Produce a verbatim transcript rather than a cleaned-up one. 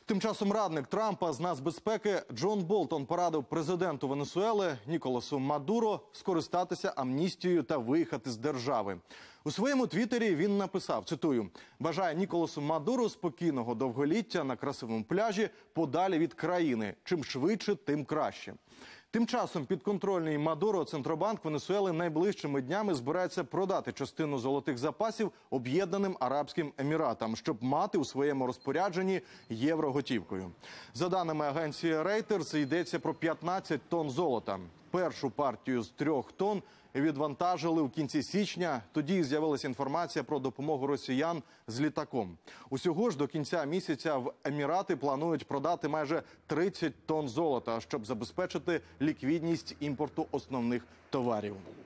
Тим часом радник Трампа з нацбезпеки Джон Болтон порадив президенту Венесуели Ніколасу Мадуро скористатися амністією та виїхати з держави. У своєму твіттері він написав, цитую, «Бажаю Ніколасу Мадуро спокійного довголіття на красивому пляжі подалі від країни. Чим швидше, тим краще». Тим часом підконтрольний Мадуро Центробанк Венесуели найближчими днями збирається продати частину золотих запасів Об'єднаним Арабським Еміратам, щоб мати у своєму розпорядженні євроготівкою. За даними агенції Reuters, йдеться про п'ятнадцять тонн золота. Першу партію з трьох тонн відвантажили в кінці січня. Тоді з'явилася інформація про допомогу росіян з літаком. Усього ж до кінця місяця в Емірати планують продати майже тридцять тонн золота, щоб забезпечити ліквідність імпорту основних товарів.